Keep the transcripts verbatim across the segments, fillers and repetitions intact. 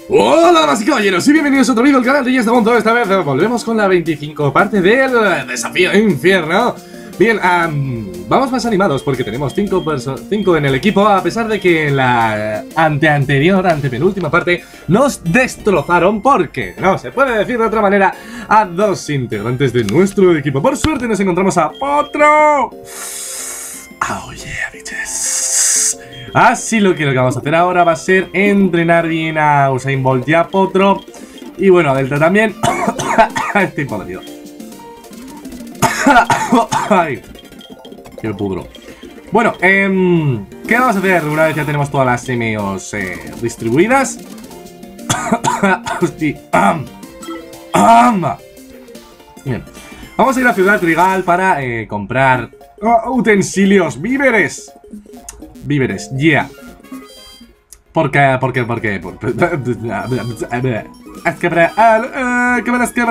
Hola damas y caballeros y bienvenidos a otro vídeo del canal de Yes de Monto. Esta vez volvemos con la veinticinco parte del desafío infierno. Bien, um, vamos más animados porque tenemos cinco en el equipo, a pesar de que en la anteanterior, antepenúltima parte nos destrozaron porque, no se puede decir de otra manera, a dos integrantes de nuestro equipo. Por suerte nos encontramos a Potro. Oh yeah, bitches. Así lo que lo que vamos a hacer ahora va a ser entrenar bien a Usain Bolt y a Potro. Y bueno, a Delta también. Estoy podrido. Ay, qué pudro. Bueno, eh, ¿qué vamos a hacer una vez ya tenemos todas las M Os eh, distribuidas? Hostia. Bien. Vamos a ir a Ciudad Trigal para eh, comprar uh, utensilios, víveres. Víveres, yeah. ¿Por qué? ¿Por qué? ¿Por qué? ¿Por qué? Es que es que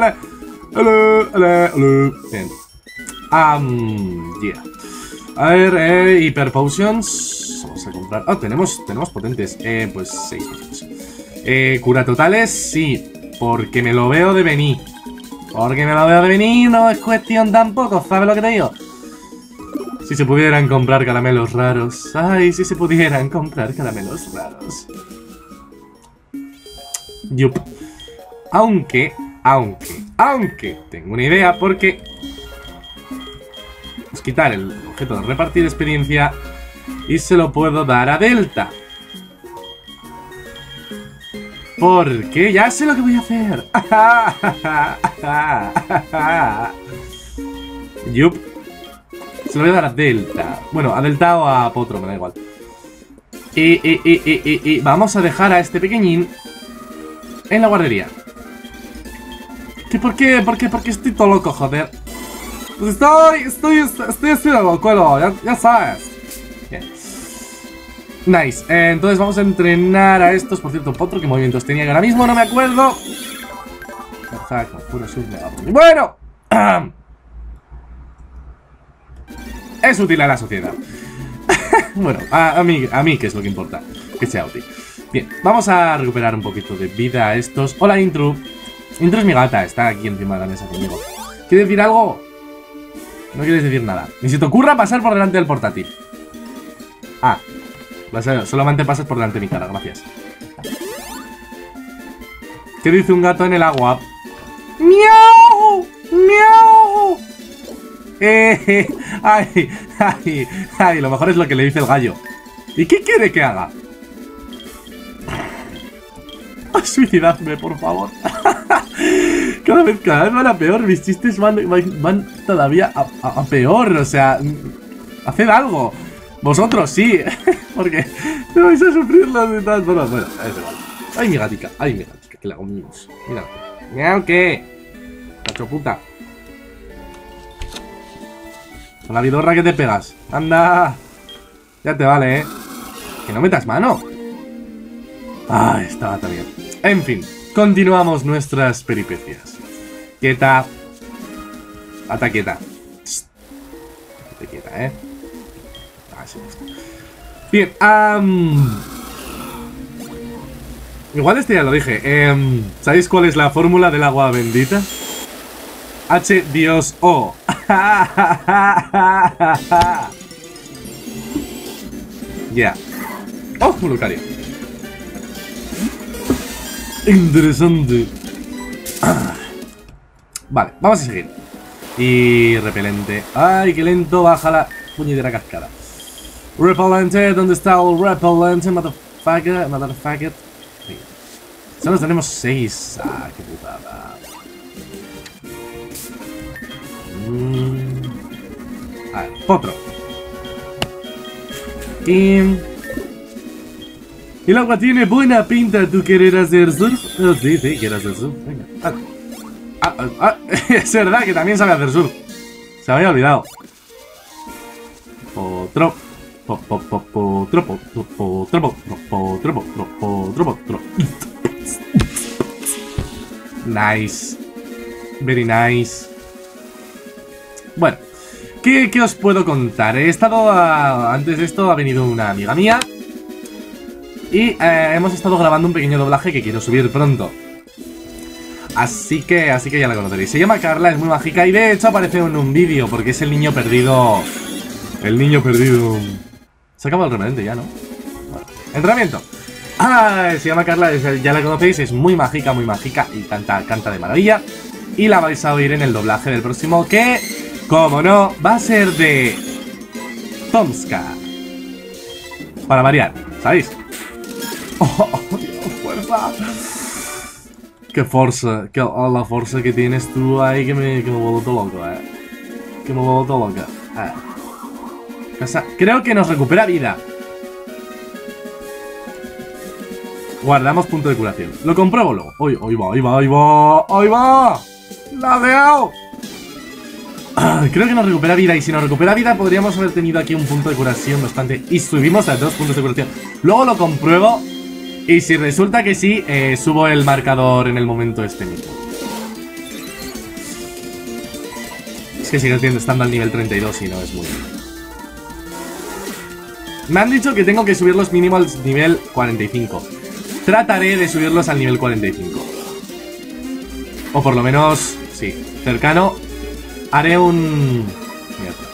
bien. Um, yeah. A ver, eh, Hyper Potions. Vamos a comprar. Oh, tenemos, tenemos potentes. Eh, pues seis potentes. Eh, cura totales, sí. Porque me lo veo de venir. Porque me lo veo de venir, no es cuestión tampoco. ¿Sabes lo que te digo? Si se pudieran comprar caramelos raros. Ay, si se pudieran comprar caramelos raros. Yup. Aunque, aunque, aunque tengo una idea porque es quitar el objeto de repartir experiencia y se lo puedo dar a Delta. Porque ya sé lo que voy a hacer. Yup. Se lo voy a dar a Delta. Bueno, a Delta o a Potro, me da igual. Y, y, y, y, y, y vamos a dejar a este pequeñín en la guardería. ¿Qué, ¿Por qué? ¿Por qué? Porque estoy todo loco, joder. Pues estoy, estoy, estoy haciendo loco, ya, ya sabes. Bien. Nice. Eh, entonces vamos a entrenar a estos. Por cierto, Potro, ¿qué movimientos tenía? Que ahora mismo no me acuerdo. Bueno. Es útil a la sociedad. Bueno, a, a mí, a mí que es lo que importa, que sea útil. Bien, vamos a recuperar un poquito de vida a estos. Hola, Intru. Intru es mi gata, está aquí encima de la mesa conmigo. ¿Quieres decir algo? No quieres decir nada. Ni se te ocurra pasar por delante del portátil. Ah, solamente pasas por delante de mi cara, gracias. ¿Qué dice un gato en el agua? ¡Miau! ¡Miau! Eh, ay, ay, ay, lo mejor es lo que le dice el gallo. ¿Y qué quiere que haga? Suicidadme, por favor. Cada vez, cada vez van a peor. Mis chistes van, van, van todavía a, a, a peor. O sea, haced algo. Vosotros sí. Porque no vais a sufrirlo de todas formas. Bueno, es igual. Ay, mi gatica, ay, mi gatica, que le hago mimos. Mira, mira qué. Cacho puta. Con la vidorra que te pegas. Anda. Ya te vale, eh. Que no metas mano. Ah, estaba también. En fin, continuamos nuestras peripecias. Quieta. Ata quieta. Ata quieta, eh. Así es. Bien, um... igual este ya lo dije. Um, ¿Sabéis cuál es la fórmula del agua bendita? H Dios O. Ya. Yeah. Oh, un Lucario. Interesante. Vale, vamos a seguir. Y repelente. Ay, qué lento baja la puñetera cascada. Repelente, ¿dónde está el repelente? Motherfucker, motherfucker. Solo tenemos seis. Ah, qué putada. A ver, Potro. Y... el agua tiene buena pinta. ¿Tú quieres hacer surf? Oh, sí, sí, quiero hacer surf. Venga. Ah, ah, ah, es verdad que también sabe hacer surf. Se me había olvidado. Potro. Potro. Potro. Potro. Potro. Potro. Potro. Nice. Very nice. Bueno, ¿qué, ¿qué os puedo contar? He estado... A, antes de esto ha venido una amiga mía Y eh, hemos estado grabando un pequeño doblaje que quiero subir pronto. Así que, así que ya la conoceréis. Se llama Carla, es muy mágica y de hecho aparece en un vídeo porque es el niño perdido. El niño perdido. Se acaba el remanente ya, ¿no? Bueno, entrenamiento. Ah, se llama Carla, ya la conocéis, es muy mágica, muy mágica y canta, canta de maravilla. Y la vais a oír en el doblaje del próximo que, como no, va a ser de Tomska. Para variar, ¿sabéis? ¡Oh, oh Dios, fuerza! ¡Qué fuerza! ¡Qué oh, la fuerza que tienes tú ahí que me, que me vuelvo todo loco, eh! Que me vuelvo todo loco. Eh. O sea, creo que nos recupera vida. Guardamos punto de curación. Lo compruebo luego. ¡Ay, ahí va, ahí va, ahí va! ¡Ahí va! ¡Ladeado! Ah, creo que nos recupera vida. Y si nos recupera vida, podríamos haber tenido aquí un punto de curación bastante. Y subimos a dos puntos de curación. Luego lo compruebo. Y si resulta que sí, eh, subo el marcador en el momento este mismo. Es que sigue estando al nivel treinta y dos y no es muy bien. Me han dicho que tengo que subirlos mínimo al nivel cuarenta y cinco. Trataré de subirlos al nivel cuarenta y cinco. O por lo menos, sí, cercano. Haré un... Mierda.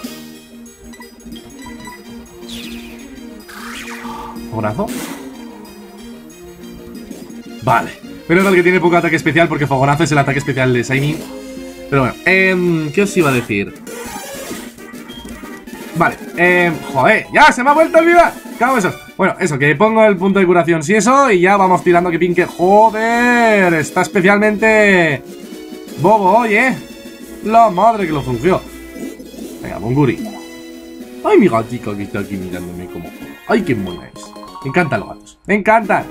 ¿Fogonazo? Vale. Menos mal que tiene poco ataque especial porque Fogonazo es el ataque especial de Shiny. Pero bueno, eh, ¿qué os iba a decir? Vale, eh, joder, ya se me ha vuelto a olvidar. Cago esos. Bueno, eso, que pongo el punto de curación si eso y ya vamos tirando que pinque. Joder, está especialmente bobo hoy, eh. La madre que lo fungió. Venga, Bonguri. Ay, mi gatica que está aquí mirándome como... Ay, qué mona es. Me encantan los gatos. Me encantan.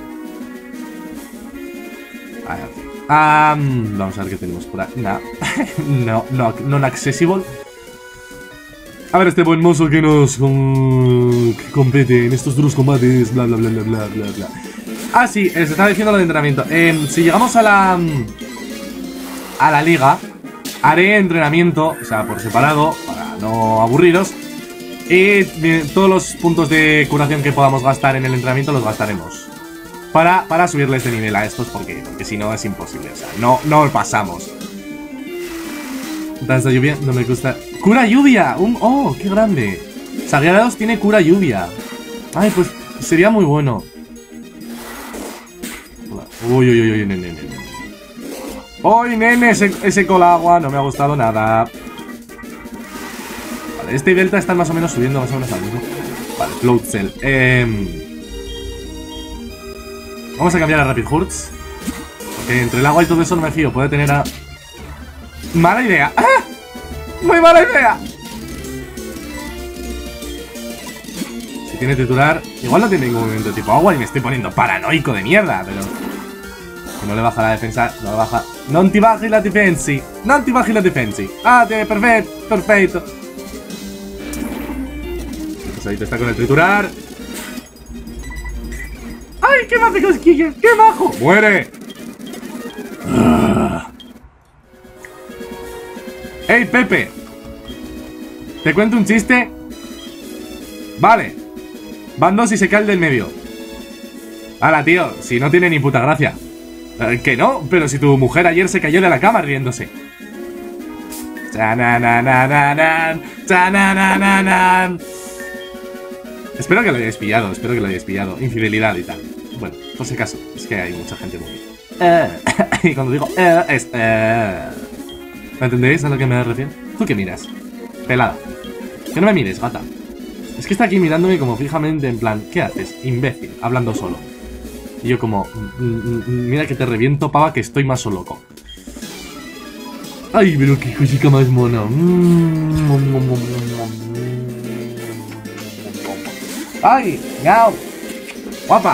Um, vamos a ver qué tenemos por ahí. Nah. no, no, non accessible. A ver este buen mozo que nos um, que compete en estos duros combates. Bla, bla, bla, bla, bla, bla, bla. Ah, sí, se está diciendo lo de entrenamiento. Eh, si llegamos a la... A la liga, haré entrenamiento, o sea, por separado, para no aburriros. Y todos los puntos de curación que podamos gastar en el entrenamiento los gastaremos. Para, para subirles de nivel a estos, porque, porque si no es imposible, o sea, no, no pasamos. Danza lluvia, no me gusta. ¡Cura lluvia! Un, ¡Oh, qué grande! Sagrados tiene cura lluvia. Ay, pues sería muy bueno. Uy, uy, uy, uy, nene, nene. ¡Uy, nene! Ese, ese colagua no me ha gustado nada. Vale, este y Delta están más o menos subiendo más o menos al mismo. Vale, Float Cell. Eh... Vamos a cambiar a Rapid Hurts. Porque entre el agua y todo eso no me fío. Puede tener a... ¡Mala idea! ¡Ah! ¡Muy mala idea! Si tiene titular... Igual no tiene ningún movimiento tipo agua y me estoy poniendo paranoico de mierda, pero... Que no le baja la defensa... No le baja... Non ti baji la difensi! Non ti baji la difensi! ¡Ah, te perfecto! Perfecto. Pues ahí te está con el triturar... ¡Ay, qué majo cosquillas! ¡Qué majo! ¡Muere! Ah. ¡Ey, Pepe! ¿Te cuento un chiste? Vale. Van dos y se cae el del medio. Hala, tío, si no tiene ni puta gracia. Eh, que no, pero si tu mujer ayer se cayó de la cama riéndose. Chananananan, chananananan. Espero que lo hayáis pillado, espero que lo hayáis pillado. Infidelidad y tal. Bueno, por si acaso, es que hay mucha gente muy... Eh, y cuando digo eh, es eh. ¿Me entendéis a lo que me refiero? ¿Tú qué miras? Pelada. Que no me mires, gata. Es que está aquí mirándome como fijamente en plan, ¿qué haces? Imbécil, hablando solo. Y yo como, mira que te reviento, pava, que estoy más loco. Ay, pero qué cosica más mona. ¡Ay! ¡Miau! ¡Guapa!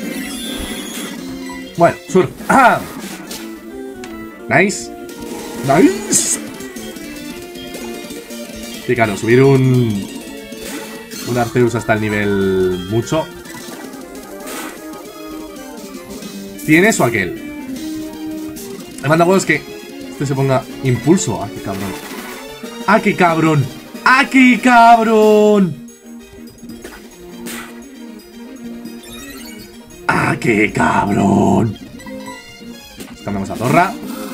Bueno, surf. ¡Ah! Nice. Nice. Sí, claro, subir un... Un Arceus hasta el nivel mucho. ¿Tienes o aquel? Me manda huevos que este se ponga impulso. ¡Ah, qué cabrón! ¡Ah, qué cabrón! ¡Ah, qué cabrón! ¡Qué cabrón! Cambiamos a Zorra.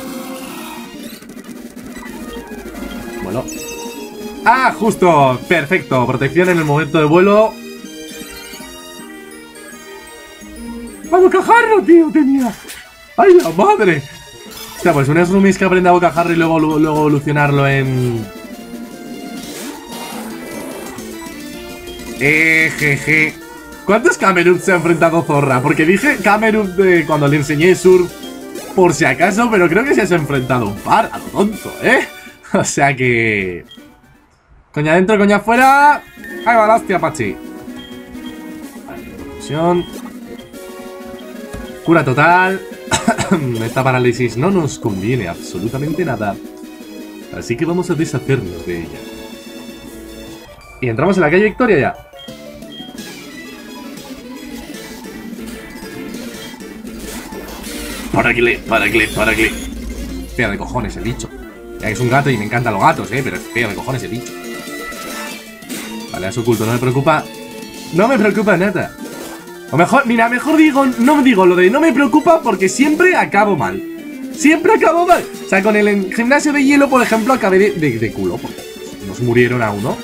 Vuelo. ¡Ah, justo! Perfecto. Protección en el momento de vuelo. ¡A bocajarro, tío! Tenía. ¡Ay, la madre! Hostia, pues un Slumis que aprende a bocajarro y luego, luego evolucionarlo en... Ejeje. ¿Cuántos Camerupt se ha enfrentado Zorra? Porque dije Camerupt de cuando le enseñé Surf por si acaso, pero creo que se ha enfrentado un par. A lo tonto, ¿eh? O sea que... Coña adentro, coña afuera. Ahí va la hostia, Pachi. Vale, cura total. Esta parálisis no nos conviene absolutamente nada. Así que vamos a deshacernos de ella. Y entramos en la calle Victoria ya. Para aquí, para aquí, para aquí. Fea de cojones el bicho. Ya que es un gato y me encantan los gatos, eh. Pero es fea de cojones el bicho. Vale, es oculto, no me preocupa. No me preocupa nada. O mejor, mira, mejor digo, no digo lo de no me preocupa porque siempre acabo mal. Siempre acabo mal. O sea, con el gimnasio de hielo, por ejemplo, acabé de, de, de culo. Porque nos murieron a uno.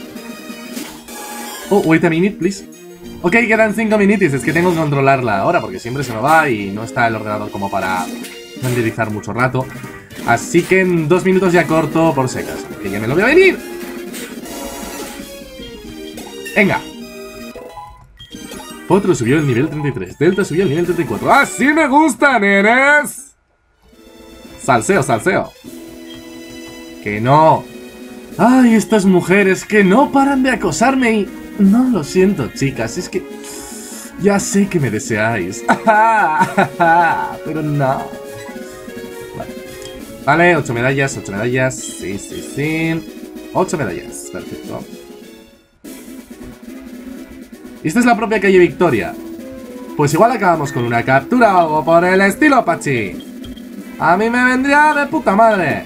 Oh, wait a minute, please. Ok, quedan cinco minutos, es que tengo que controlarla ahora porque siempre se me va y no está el ordenador como para renderizar mucho rato. Así que en dos minutos ya corto por si acaso, que ya me lo voy a venir. Venga. Potro subió el nivel treinta y tres, Delta subió el nivel treinta y cuatro. ¡Así me gusta, nenes! Salseo, salseo. Que no. Ay, estas mujeres que no paran de acosarme y... No lo siento, chicas, es que... Ya sé que me deseáis. Pero no. Vale. Vale, ocho medallas, ocho medallas. Sí, sí, sí. Ocho medallas, perfecto. ¿Y esta es la propia calle Victoria? Pues igual acabamos con una captura o algo por el estilo, Pachi. A mí me vendría de puta madre.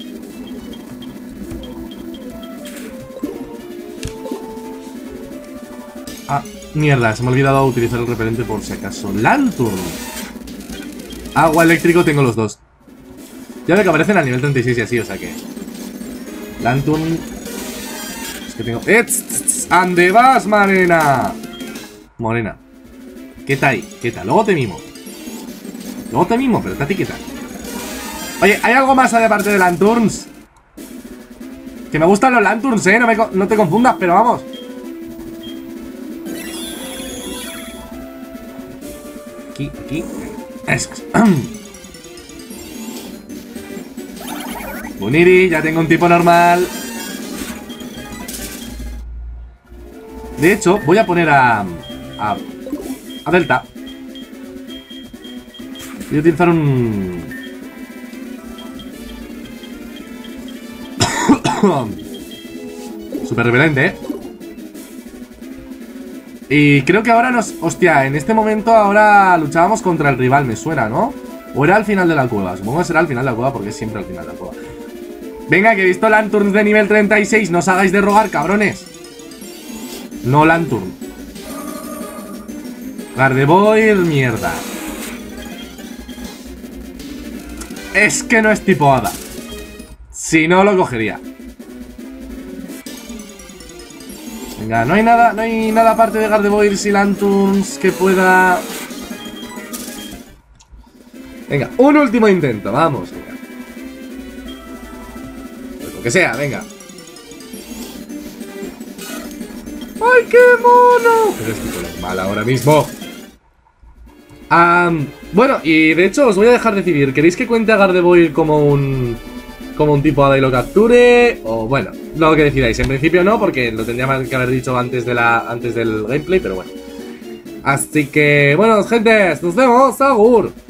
Ah, mierda, se me ha olvidado utilizar el repelente por si acaso. Lanturn. Agua, eléctrico, tengo los dos. Ya ve que aparecen al nivel treinta y seis y así, o sea que... Lanturn... Es que tengo... ¡Ets! ¿Ande vas, morena? Morena. ¿Qué tal? ¿Qué tal? Luego te mimo. Luego te mimo, pero estate quieta. Oye, ¿hay algo más aparte de Lanturns? Que me gustan los Lanturns, eh. No, me, no te confundas, pero vamos. Aquí, aquí. Eso es. Buniri, ya tengo un tipo normal. De hecho, voy a poner a... A, a Delta. Voy a utilizar un... Super repelente, ¿eh? Y creo que ahora nos... Hostia, en este momento ahora luchábamos contra el rival, me suena, ¿no? O era al final de la cueva. Supongo que será al final de la cueva porque es siempre al final de la cueva. Venga, que he visto Lanturns de nivel treinta y seis. No os hagáis de rogar, cabrones. No Lanturn. Gardevoir, mierda. Es que no es tipo hada. Si no, lo cogería. Venga, no hay nada, no hay nada aparte de Gardevoir y Lanturns que pueda... Venga, un último intento, vamos. Venga. Pues lo que sea, venga. ¡Ay, qué mono! Pero es que es mal ahora mismo. Um, bueno, y de hecho os voy a dejar decidir. ¿Queréis que cuente a Gardevoir como un... como un tipo hada y lo capture? O bueno, lo que decidáis. En principio no, porque lo tendría que haber dicho antes, de la, antes del gameplay, pero bueno. Así que, bueno, gente, nos vemos. ¡Agur!